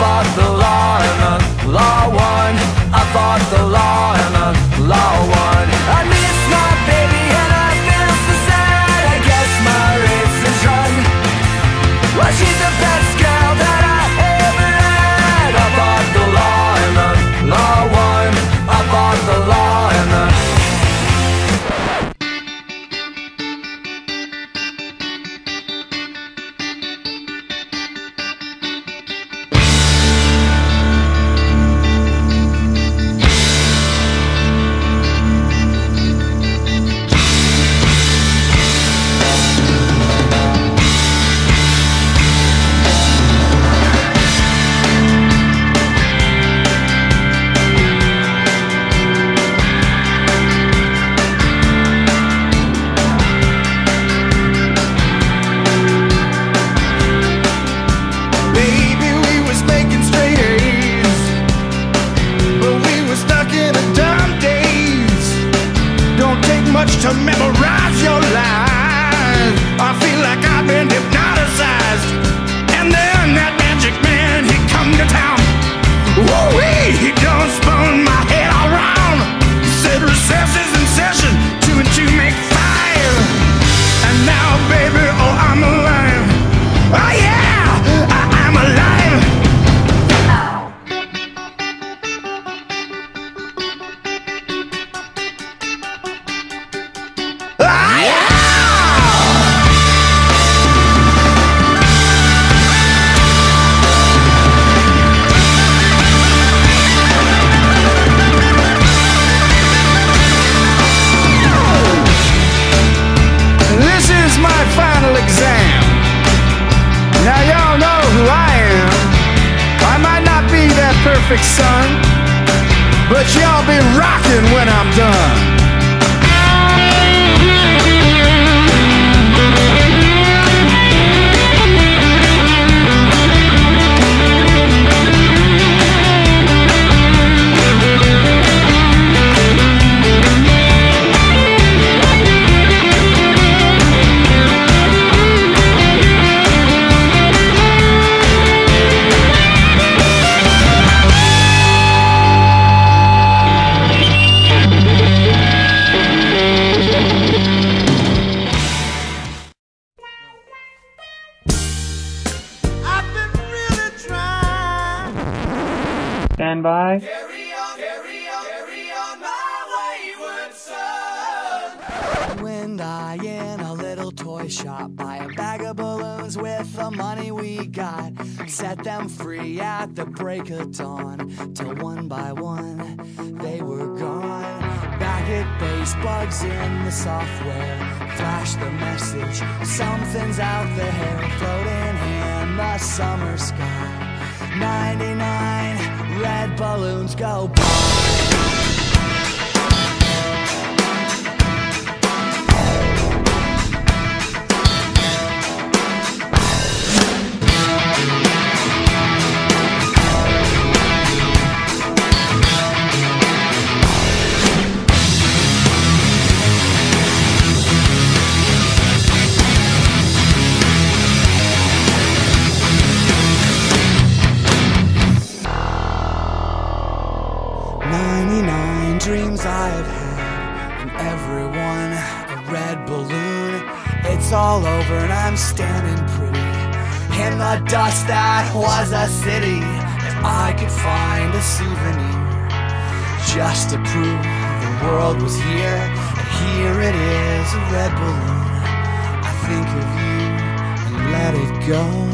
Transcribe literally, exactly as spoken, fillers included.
fought the law and the law won. I fought the law and the law won. I miss my baby and I feel so sad. I guess my race is run. Well, she's the best girl that I ever had. I fought the law and the law won. I fought the law and the to memorize your lies. I feel like I've been hypnotized. And then that magic man, he come to town. Woo-wee, he done spun my head around. He said recess is in session, two and two make five. And now, baby, oh, I'm alive. Oh yeah, I am alive. Exam. Now y'all know who I am. I might not be that perfect son, but y'all be rocking when I'm done. Stand by. Carry on, carry on, carry on, my wayward son. Wind eye in a little toy shop, buy a bag of balloons with the money we got. Set them free at the break of dawn, till one by one they were gone. Back at base, bugs in the software flash the message, something's out there, floating in the summer sky. ninety-nine red balloons go by. ninety-nine dreams I've had, and everyone a red balloon. It's all over and I'm standing pretty in the dust that was a city. If I could find a souvenir just to prove the world was here, and here it is, a red balloon. I think of you and let it go.